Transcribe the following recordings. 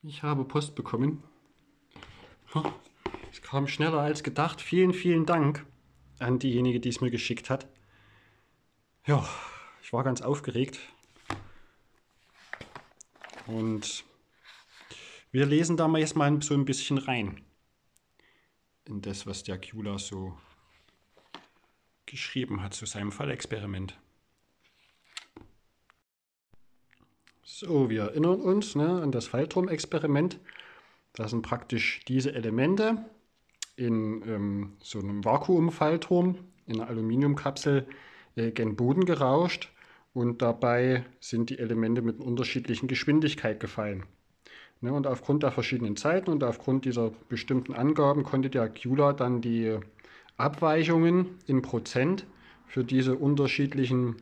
Ich habe Post bekommen. Es kam schneller als gedacht. Vielen, vielen Dank an diejenige, die es mir geschickt hat. Ja, ich war ganz aufgeregt. Und wir lesen da mal jetzt mal so ein bisschen rein in das, was der Gyula so geschrieben hat zu seinem Fallexperiment. So, wir erinnern uns an das Fallturmexperiment. Da sind praktisch diese Elemente in so einem Vakuumfallturm in einer Aluminiumkapsel gen Boden gerauscht und dabei sind die Elemente mit einer unterschiedlichen Geschwindigkeit gefallen. Und aufgrund der verschiedenen Zeiten und aufgrund dieser bestimmten Angaben konnte der Gyula dann die Abweichungen in Prozent für diese unterschiedlichen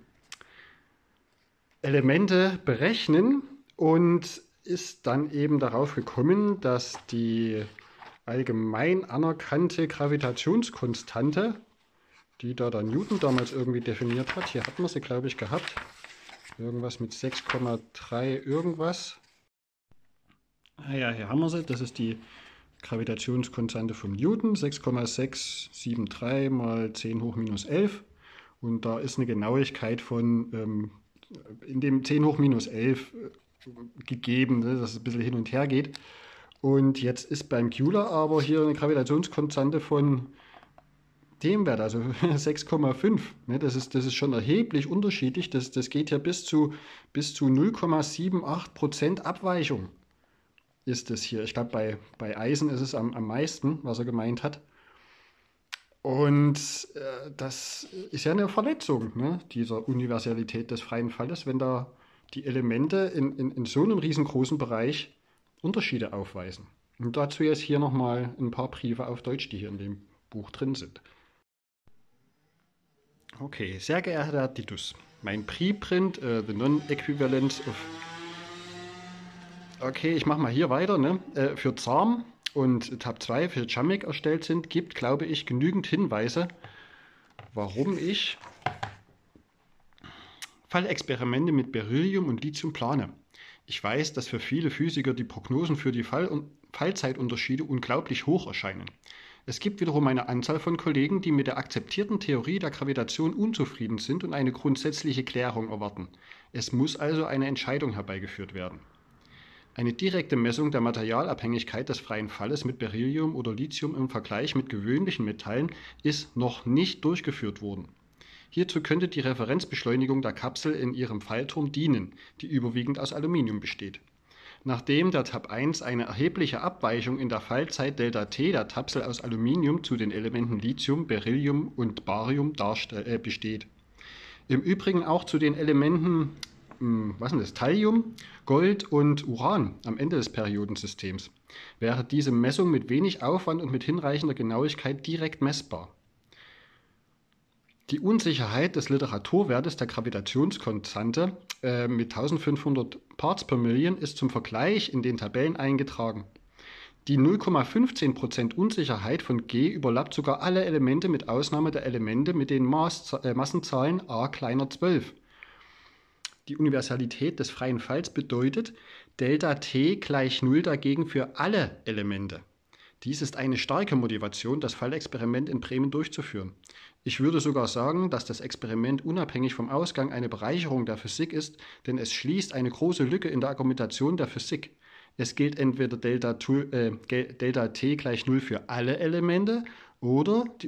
Elemente berechnen und ist dann eben darauf gekommen, dass die allgemein anerkannte Gravitationskonstante, die da der Newton damals irgendwie definiert hat, hier hatten wir sie, glaube ich, gehabt, irgendwas mit 6,3 irgendwas. Ah ja, hier haben wir sie, das ist die Gravitationskonstante vom Newton, 6,673 mal 10 hoch minus 11. Und da ist eine Genauigkeit von in dem 10 hoch minus 11 gegeben, dass es ein bisschen hin und her geht. Und jetzt ist beim Gyula aber hier eine Gravitationskonstante von dem Wert, also 6,5. Das ist schon erheblich unterschiedlich. Das geht hier bis zu 0,78% Abweichung ist es hier. Ich glaube, bei Eisen ist es am meisten, was er gemeint hat. Und das ist ja eine Verletzung dieser Universalität des freien Falles, wenn da die Elemente in so einem riesengroßen Bereich Unterschiede aufweisen. Und dazu jetzt hier nochmal ein paar Briefe auf Deutsch, die hier in dem Buch drin sind. Okay, sehr geehrter Herr Titus, mein Preprint, The Non-Equivalence of... Okay, ich mache mal hier weiter, für ZARM und Tab 2 für JAMIC erstellt sind, gibt, glaube ich, genügend Hinweise, warum ich Fallexperimente mit Beryllium und Lithium plane. Ich weiß, dass für viele Physiker die Prognosen für die Fallzeitunterschiede unglaublich hoch erscheinen. Es gibt wiederum eine Anzahl von Kollegen, die mit der akzeptierten Theorie der Gravitation unzufrieden sind und eine grundsätzliche Klärung erwarten. Es muss also eine Entscheidung herbeigeführt werden. Eine direkte Messung der Materialabhängigkeit des freien Falles mit Beryllium oder Lithium im Vergleich mit gewöhnlichen Metallen ist noch nicht durchgeführt worden. Hierzu könnte die Referenzbeschleunigung der Kapsel in ihrem Fallturm dienen, die überwiegend aus Aluminium besteht. Nachdem der Tab 1 eine erhebliche Abweichung in der Fallzeit Δt der Kapsel aus Aluminium zu den Elementen Lithium, Beryllium und Barium besteht. Im Übrigen auch zu den Elementen Thallium, Gold und Uran am Ende des Periodensystems, wäre diese Messung mit wenig Aufwand und mit hinreichender Genauigkeit direkt messbar. Die Unsicherheit des Literaturwertes der Gravitationskonstante mit 1500 Parts per Million ist zum Vergleich in den Tabellen eingetragen. Die 0,15% Unsicherheit von G überlappt sogar alle Elemente mit Ausnahme der Elemente mit den Massenzahlen a kleiner 12. Die Universalität des freien Falls bedeutet Δt gleich 0 dagegen für alle Elemente. Dies ist eine starke Motivation, das Fallexperiment in Bremen durchzuführen. Ich würde sogar sagen, dass das Experiment unabhängig vom Ausgang eine Bereicherung der Physik ist, denn es schließt eine große Lücke in der Argumentation der Physik. Es gilt entweder Δt gleich 0 für alle Elemente oder die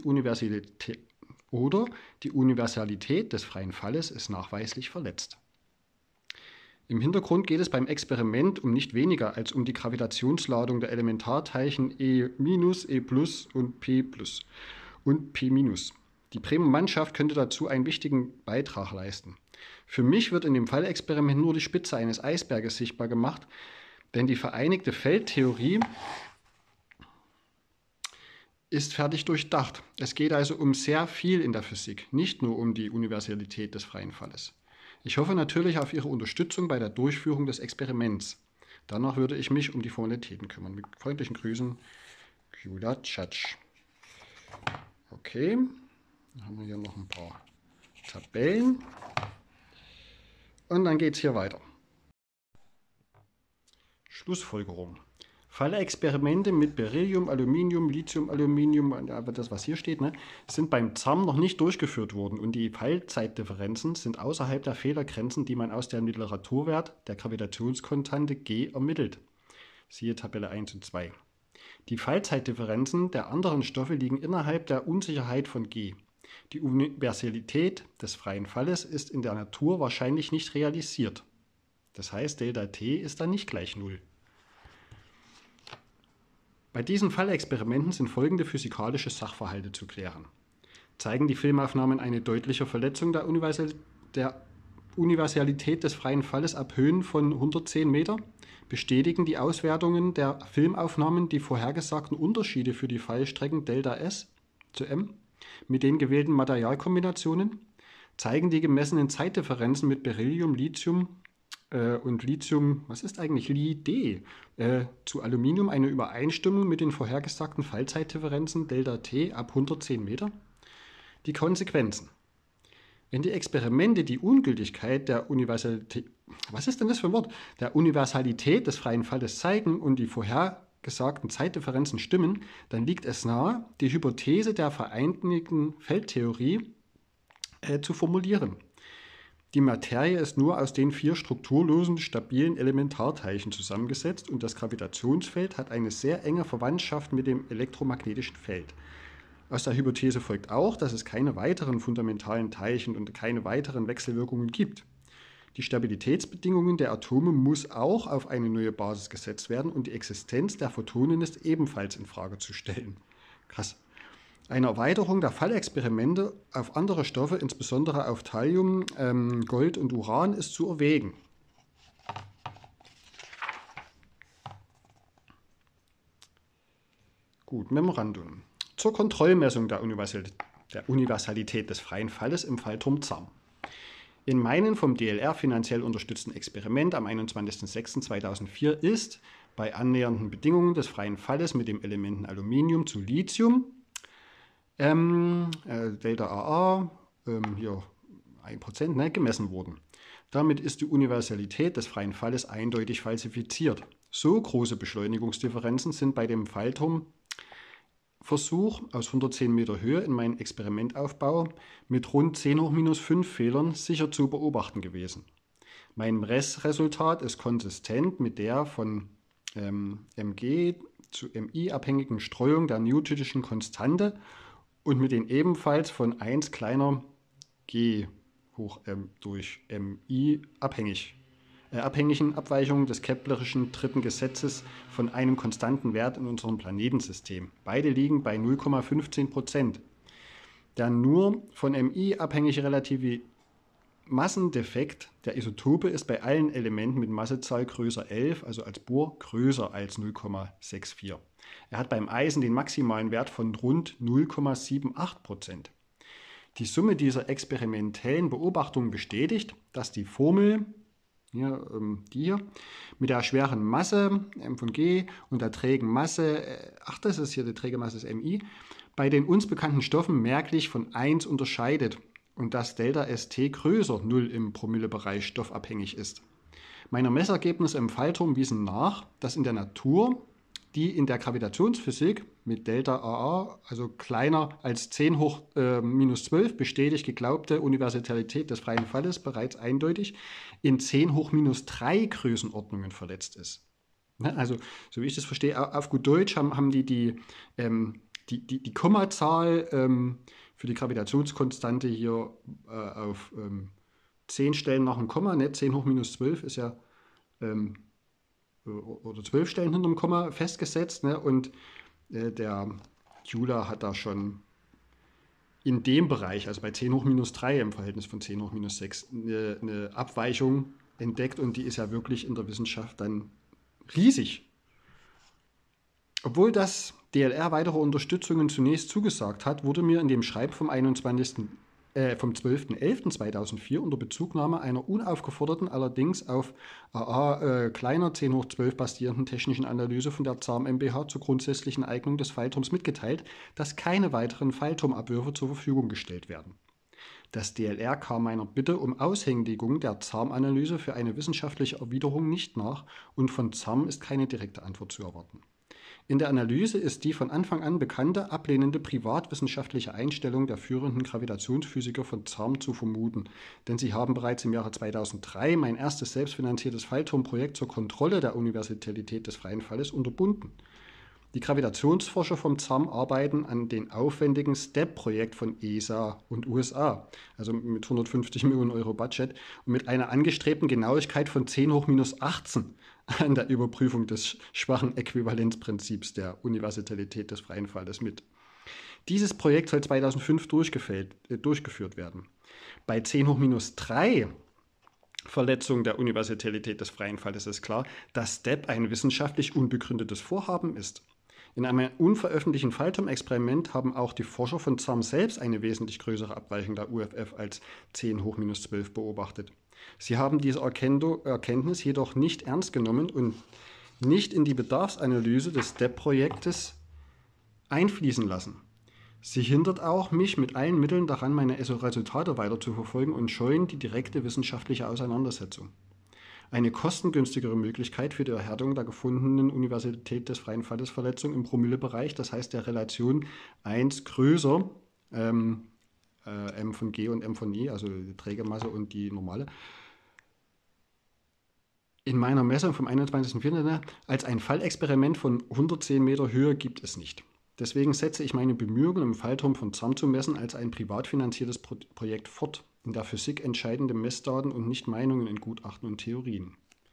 Universalität des freien Falles ist nachweislich verletzt. Im Hintergrund geht es beim Experiment um nicht weniger als um die Gravitationsladung der Elementarteilchen E-, E+ und P+ und P-. Die Bremer Mannschaft könnte dazu einen wichtigen Beitrag leisten. Für mich wird in dem Fallexperiment nur die Spitze eines Eisberges sichtbar gemacht, denn die vereinigte Feldtheorie ist fertig durchdacht. Es geht also um sehr viel in der Physik, nicht nur um die Universalität des freien Falles. Ich hoffe natürlich auf Ihre Unterstützung bei der Durchführung des Experiments. Danach würde ich mich um die Formalitäten kümmern. Mit freundlichen Grüßen, Gyula Tschatsch. Okay, dann haben wir hier noch ein paar Tabellen. Und dann geht es hier weiter. Schlussfolgerung. Fallexperimente mit Beryllium, Aluminium, Lithium, Aluminium, aber das, was hier steht, ne, sind beim CERN noch nicht durchgeführt worden und die Fallzeitdifferenzen sind außerhalb der Fehlergrenzen, die man aus dem Literaturwert der Gravitationskonstante G ermittelt. Siehe Tabelle 1 und 2. Die Fallzeitdifferenzen der anderen Stoffe liegen innerhalb der Unsicherheit von G. Die Universalität des freien Falles ist in der Natur wahrscheinlich nicht realisiert. Das heißt, Delta T ist dann nicht gleich 0. Bei diesen Fallexperimenten sind folgende physikalische Sachverhalte zu klären. Zeigen die Filmaufnahmen eine deutliche Verletzung der Universalität des freien Falles ab Höhen von 110 Meter? Bestätigen die Auswertungen der Filmaufnahmen die vorhergesagten Unterschiede für die Fallstrecken Delta S zu M mit den gewählten Materialkombinationen? Zeigen die gemessenen Zeitdifferenzen mit Beryllium, Lithium und Lithium, was ist eigentlich Li-D, zu Aluminium eine Übereinstimmung mit den vorhergesagten Fallzeitdifferenzen Delta T ab 110 Meter? Die Konsequenzen. Wenn die Experimente die Ungültigkeit der Universalität, was ist denn das für ein Wort, der Universalität des freien Falles zeigen und die vorhergesagten Zeitdifferenzen stimmen, dann liegt es nahe, die Hypothese der vereinigten Feldtheorie zu formulieren. Die Materie ist nur aus den 4 strukturlosen, stabilen Elementarteilchen zusammengesetzt und das Gravitationsfeld hat eine sehr enge Verwandtschaft mit dem elektromagnetischen Feld. Aus der Hypothese folgt auch, dass es keine weiteren fundamentalen Teilchen und keine weiteren Wechselwirkungen gibt. Die Stabilitätsbedingungen der Atome muss auch auf eine neue Basis gesetzt werden und die Existenz der Photonen ist ebenfalls in Frage zu stellen. Krass. Eine Erweiterung der Fallexperimente auf andere Stoffe, insbesondere auf Thallium, Gold und Uran, ist zu erwägen. Gut, Memorandum. Zur Kontrollmessung der Universalität des freien Falles im Fallturm CERN. In meinem vom DLR finanziell unterstützten Experiment am 21.06.2004 ist bei annähernden Bedingungen des freien Falles mit dem Elementen Aluminium zu Lithium Delta AA, hier 1%, ne, gemessen wurden. Damit ist die Universalität des freien Falles eindeutig falsifiziert. So große Beschleunigungsdifferenzen sind bei dem Fallturmversuch aus 110 Meter Höhe in meinem Experimentaufbau mit rund 10 hoch minus 5 Fehlern sicher zu beobachten gewesen. Mein Messresultat ist konsistent mit der von mg zu mi abhängigen Streuung der newtonschen Konstante und mit den ebenfalls von 1 kleiner g hoch m durch mi abhängigen Abweichungen des Keplerischen dritten Gesetzes von einem konstanten Wert in unserem Planetensystem. Beide liegen bei 0,15%. Der nur von mi abhängige relative Massendefekt der Isotope ist bei allen Elementen mit Massezahl größer 11, also als Bohr, größer als 0,64. Er hat beim Eisen den maximalen Wert von rund 0,78%. Die Summe dieser experimentellen Beobachtungen bestätigt, dass die Formel, hier, mit der schweren Masse m von g und der trägen Masse, das ist hier die träge Masse ist mi, bei den uns bekannten Stoffen merklich von 1 unterscheidet und dass Delta St größer 0 im Promillebereich stoffabhängig ist. Meine Messergebnisse im Fallturm wiesen nach, dass in der Natur die in der Gravitationsphysik mit Delta AA, also kleiner als 10 hoch minus 12, bestätigt geglaubte Universalität des freien Falles bereits eindeutig in 10 hoch minus 3 Größenordnungen verletzt ist. Also, so wie ich das verstehe, auf gut Deutsch haben die Kommazahl für die Gravitationskonstante hier auf 10 Stellen nach dem Komma, ne? 10 hoch minus 12 ist ja oder 12 Stellen hinter dem Komma festgesetzt, ne? Und der Euler hat da schon in dem Bereich, also bei 10 hoch minus 3 im Verhältnis von 10 hoch minus 6, eine Abweichung entdeckt und die ist ja wirklich in der Wissenschaft dann riesig. Obwohl das DLR weitere Unterstützungen zunächst zugesagt hat, wurde mir in dem Schreiben vom 12.11.2004 unter Bezugnahme einer unaufgeforderten, allerdings auf AA kleiner 10 hoch 12 basierenden technischen Analyse von der ZARM MBH zur grundsätzlichen Eignung des Fallturms mitgeteilt, dass keine weiteren Fallturmabwürfe zur Verfügung gestellt werden. Das DLR kam meiner Bitte um Aushändigung der ZARM-Analyse für eine wissenschaftliche Erwiderung nicht nach und von ZARM ist keine direkte Antwort zu erwarten. In der Analyse ist die von Anfang an bekannte, ablehnende privatwissenschaftliche Einstellung der führenden Gravitationsphysiker von ZARM zu vermuten, denn sie haben bereits im Jahre 2003 mein erstes selbstfinanziertes Fallturmprojekt zur Kontrolle der Universalität des freien Falles unterbunden. Die Gravitationsforscher vom ZARM arbeiten an dem aufwendigen STEP-Projekt von ESA und USA, also mit 150 Millionen Euro Budget und mit einer angestrebten Genauigkeit von 10 hoch minus 18 an der Überprüfung des schwachen Äquivalenzprinzips der Universalität des freien Falles mit. Dieses Projekt soll 2005 durchgeführt werden. Bei 10 hoch minus 3 Verletzung der Universalität des freien Falles ist klar, dass STEP ein wissenschaftlich unbegründetes Vorhaben ist. In einem unveröffentlichten Fallturm-Experiment haben auch die Forscher von ZARM selbst eine wesentlich größere Abweichung der UFF als 10 hoch minus 12 beobachtet. Sie haben diese Erkenntnis jedoch nicht ernst genommen und nicht in die Bedarfsanalyse des STEP-Projektes einfließen lassen. Sie hindert auch mich mit allen Mitteln daran, meine ESO-Resultate weiter zu verfolgen und scheuen die direkte wissenschaftliche Auseinandersetzung. Eine kostengünstigere Möglichkeit für die Erhärtung der gefundenen Universalität des freien Falles Verletzung im Promillebereich, das heißt der Relation 1 größer, M von G und M von I, also die Trägermasse und die normale, in meiner Messung vom 21.04. als ein Fallexperiment von 110 Meter Höhe gibt es nicht. Deswegen setze ich meine Bemühungen, im Fallturm von ZARM zu messen, als ein privat finanziertes Projekt fort. In der Physik entscheidende Messdaten und nicht Meinungen in Gutachten und Theorien.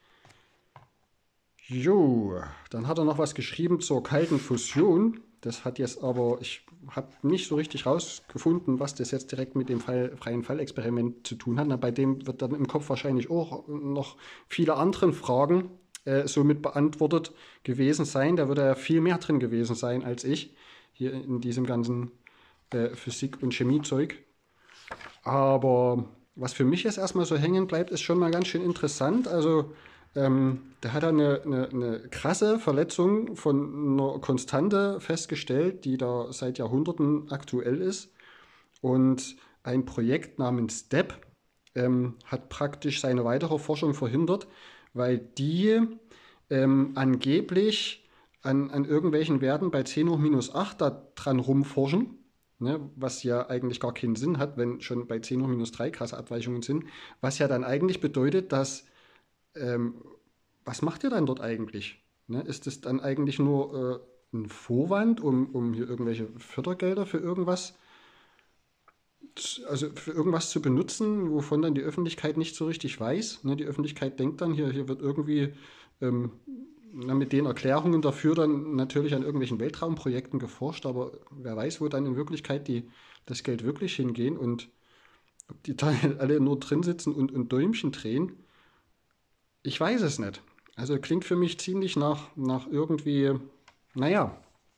Jo, dann hat er noch was geschrieben zur kalten Fusion. Das hat jetzt aber, ich habe nicht so richtig rausgefunden, was das jetzt direkt mit dem freien Fallexperiment zu tun hat. Na, bei dem wird dann im Kopf wahrscheinlich auch noch viele andere Fragen somit beantwortet gewesen sein. Da wird ja viel mehr drin gewesen sein als ich, hier in diesem ganzen Physik- und Chemiezeug. Aber was für mich jetzt erstmal so hängen bleibt, ist schon mal ganz schön interessant. Also da hat er eine krasse Verletzung von einer Konstante festgestellt, die da seit Jahrhunderten aktuell ist. Und ein Projekt namens STEP hat praktisch seine weitere Forschung verhindert, weil die angeblich an irgendwelchen Werten bei 10 hoch minus 8 da dran rumforschen. Ne, was ja eigentlich gar keinen Sinn hat, wenn schon bei 10 hoch minus 3 krasse Abweichungen sind. Was ja dann eigentlich bedeutet, dass, was macht ihr dann dort eigentlich? Ne, ist es dann eigentlich nur ein Vorwand, um hier irgendwelche Fördergelder für irgendwas, also für irgendwas zu benutzen, wovon dann die Öffentlichkeit nicht so richtig weiß? Ne, die Öffentlichkeit denkt dann, hier wird irgendwie mit den Erklärungen dafür dann natürlich an irgendwelchen Weltraumprojekten geforscht, aber wer weiß, wo dann in Wirklichkeit das Geld wirklich hingehen und ob die da alle nur drin sitzen und Däumchen drehen. Ich weiß es nicht. Also klingt für mich ziemlich nach irgendwie, naja,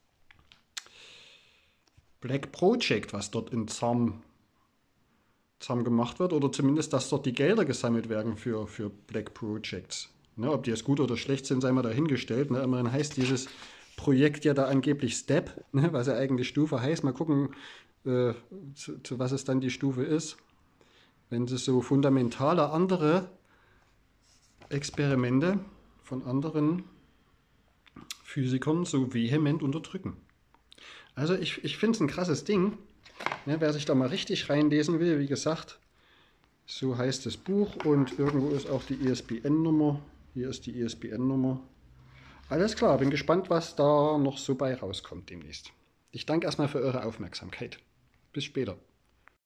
Black Project, was dort in ZARM gemacht wird, oder zumindest, dass dort die Gelder gesammelt werden für Black Projects. Ne, ob die jetzt gut oder schlecht sind, sei mal dahingestellt. Ne, immerhin heißt dieses Projekt ja da angeblich STEP, ne, was ja eigentlich Stufe heißt. Mal gucken, zu was es dann die Stufe ist. Wenn sie so fundamentale andere Experimente von anderen Physikern so vehement unterdrücken. Also ich finde es ein krasses Ding. Ne, wer sich da mal richtig reinlesen will, wie gesagt, so heißt das Buch und irgendwo ist auch die ISBN-Nummer. Hier ist die ISBN-Nummer. Alles klar, bin gespannt, was da noch so bei rauskommt demnächst. Ich danke erstmal für eure Aufmerksamkeit. Bis später.